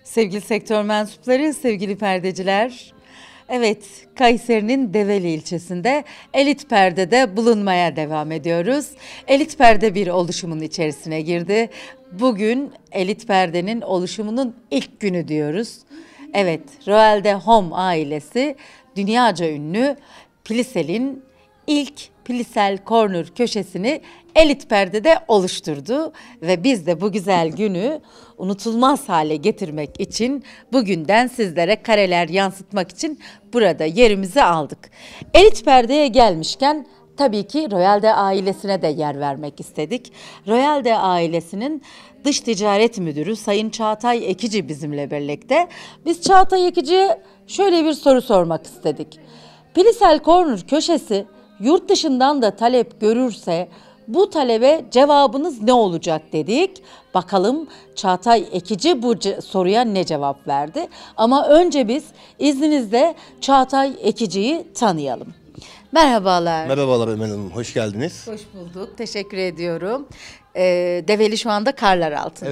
Sevgili sektör mensupları, sevgili perdeciler. Evet, Kayseri'nin Develi ilçesinde Elit Perde'de bulunmaya devam ediyoruz. Elit Perde bir oluşumun içerisine girdi. Bugün Elit Perde'nin oluşumunun ilk günü diyoruz. Evet, Royal de Home ailesi dünyaca ünlü Plisel'in ilk Plisel Corner köşesini Elit Perde'de oluşturdu ve biz de bu güzel günü unutulmaz hale getirmek için bugünden sizlere kareler yansıtmak için burada yerimizi aldık. Elit Perde'ye gelmişken tabii ki Royal de ailesine de yer vermek istedik. Royal de ailesinin Dış Ticaret Müdürü Sayın Çağatay Ekici bizimle birlikte. Biz Çağatay Ekici'ye şöyle bir soru sormak istedik. Plisel Corner köşesi yurt dışından da talep görürse bu talebe cevabınız ne olacak dedik. Bakalım Çağatay Ekici bu soruya ne cevap verdi. Ama önce biz izninizle Çağatay Ekici'yi tanıyalım. Merhabalar. Merhabalar Emel Hanım, hoş geldiniz. Hoş bulduk, teşekkür ediyorum. Develi şu anda karlar altında.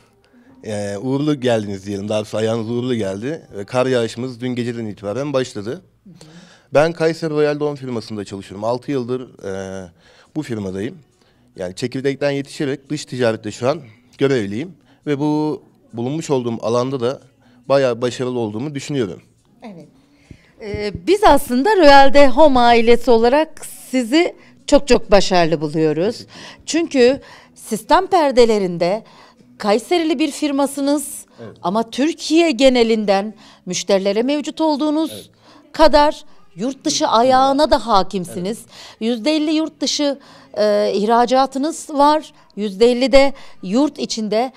Evet, uğurlu geldiniz diyelim, daha doğrusu ayağınız uğurlu geldi. Ve kar yağışımız dün geceden itibaren başladı. Hı hı. Ben Kayseri Royal Doğum firmasında çalışıyorum. 6 yıldır bu firmadayım. Yani çekirdekten yetişerek dış ticarette şu an görevliyim. Ve bu bulunmuş olduğum alanda da bayağı başarılı olduğumu düşünüyorum. Evet. Biz aslında Royal de Home ailesi olarak sizi çok başarılı buluyoruz. Çünkü sistem perdelerinde Kayserili bir firmasınız, evet. Ama Türkiye genelinden müşterilere mevcut olduğunuz, evet, kadar yurt dışı ayağına da hakimsiniz. Evet. %50 yurt dışı ihracatınız var. %50 de yurt içinde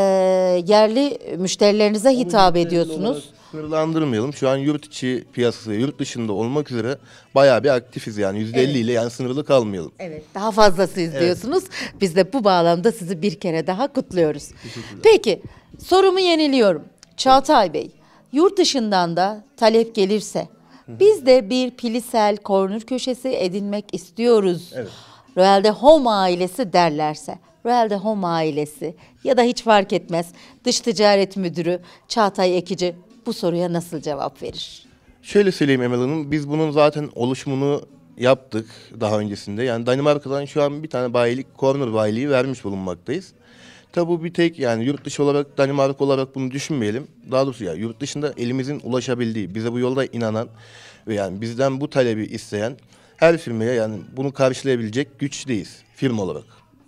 yerli müşterilerinize hitap ediyorsunuz. Sınırlandırmayalım. Şu an yurt içi piyasası, yurt dışında olmak üzere bayağı bir aktifiz yani. %50 evet. ile yani sınırlı kalmayalım. Evet, daha fazlası izliyorsunuz. Evet. Biz de bu bağlamda sizi bir kere daha kutluyoruz. Peki, sorumu yeniliyorum. Çağatay Bey, yurt dışından da talep gelirse, biz de bir Plisel Corner köşesi edinmek istiyoruz. Evet. Royal de Home ailesi derlerse, Royal de Home ailesi ya da hiç fark etmez Dış Ticaret Müdürü Çağatay Ekici bu soruya nasıl cevap verir? Şöyle söyleyeyim Emel Hanım, biz bunun zaten oluşumunu yaptık daha öncesinde. Yani Danimarka'dan şu an bir tane bayilik, corner bayiliği vermiş bulunmaktayız. Tabi bu bir tek yani yurt dışı olarak, Danimarka olarak bunu düşünmeyelim. Daha doğrusu ya yurt dışında elimizin ulaşabildiği, bize bu yolda inanan ve yani bizden bu talebi isteyen her firmaya yani bunu karşılayabilecek güçteyiz firma olarak.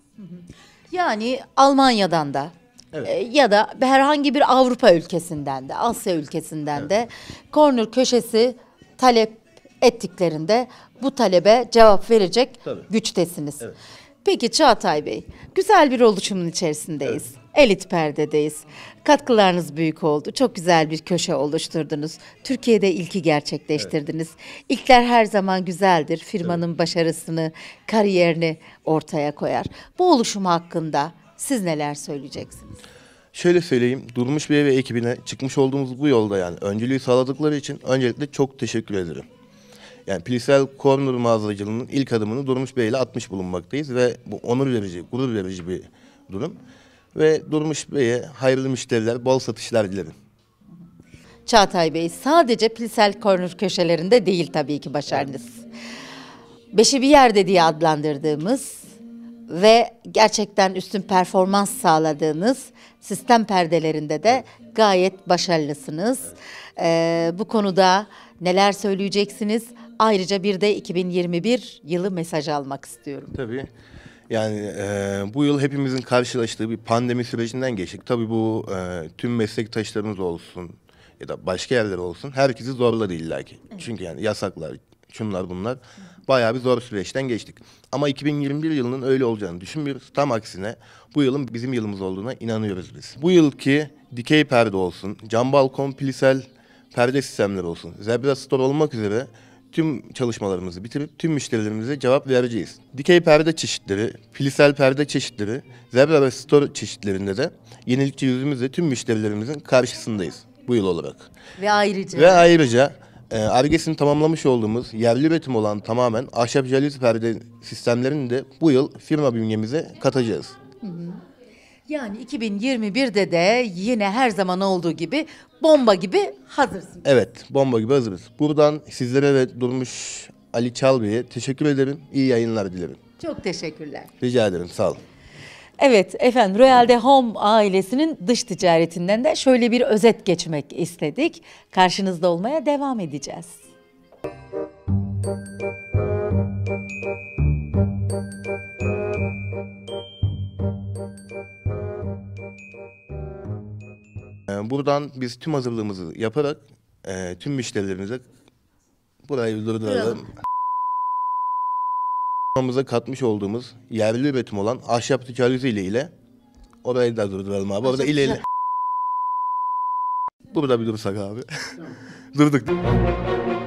Yani Almanya'dan da, evet, ya da herhangi bir Avrupa ülkesinden de, Asya ülkesinden, evet, de corner köşesi talep ettiklerinde bu talebe cevap verecek, tabii, güçtesiniz. Evet. Peki Çağatay Bey, güzel bir oluşumun içerisindeyiz. Evet. Elit Perde'deyiz. Katkılarınız büyük oldu. Çok güzel bir köşe oluşturdunuz. Türkiye'de ilki gerçekleştirdiniz. Evet. İlkler her zaman güzeldir. Firmanın, evet, başarısını, kariyerini ortaya koyar. Bu oluşum hakkında siz neler söyleyeceksiniz? Şöyle söyleyeyim, Durmuş Bey ve ekibine çıkmış olduğumuz bu yolda yani öncülüğü sağladıkları için öncelikle çok teşekkür ederim. Yani Plisel Corner mağazacılığının ilk adımını Durmuş Bey ile atmış bulunmaktayız ve bu onur verici, gurur verici bir durum. Ve Durmuş Bey'e hayırlı müşteriler, bol satışlar dilerim. Çağatay Bey, sadece Plisel Corner köşelerinde değil tabii ki başarınız. Beşi bir yerde diye adlandırdığımız ve gerçekten üstün performans sağladığınız sistem perdelerinde de gayet başarılısınız. Evet. Bu konuda neler söyleyeceksiniz? Ayrıca bir de 2021 yılı mesaj almak istiyorum. Tabii. Yani bu yıl hepimizin karşılaştığı bir pandemi sürecinden geçtik. Tabii bu tüm meslektaşlarımız olsun ya da başka yerler olsun herkesi zorladı illaki. Evet. Çünkü yani yasaklar, şunlar bunlar bayağı bir zor süreçten geçtik. Ama 2021 yılının öyle olacağını düşünmüyoruz. Tam aksine bu yılın bizim yılımız olduğuna inanıyoruz biz. Bu yılki dikey perde olsun, cam balkon, plisel perde sistemleri olsun, Zebra Store olmak üzere tüm çalışmalarımızı bitirip tüm müşterilerimize cevap vereceğiz. Dikey perde çeşitleri, plisel perde çeşitleri, Zebra ve Store çeşitlerinde de yenilikçi yüzümüzle tüm müşterilerimizin karşısındayız bu yıl olarak. Ve ayrıca Ar-Ge'sini tamamlamış olduğumuz yerli üretim olan tamamen ahşap jaluzi perde sistemlerini de bu yıl firma bünyemize katacağız. Hı hı. Yani 2021'de de yine her zaman olduğu gibi bomba gibi hazırsın. Evet, bomba gibi hazırız. Buradan sizlere ve Durmuş Ali Çalbey'e teşekkür ederim. İyi yayınlar dilerim. Çok teşekkürler. Rica ederim, sağ olun. Evet efendim, Royal de Home ailesinin dış ticaretinden de şöyle bir özet geçmek istedik. Karşınızda olmaya devam edeceğiz. Buradan biz tüm hazırlığımızı yaparak tüm müşterilerimize burayı bir durduralım. Firmamıza katmış olduğumuz yerli üretim olan ahşap ticareti ile orayı da durduralım abi. Orada ileri. Burada bir dursak abi. Durduk.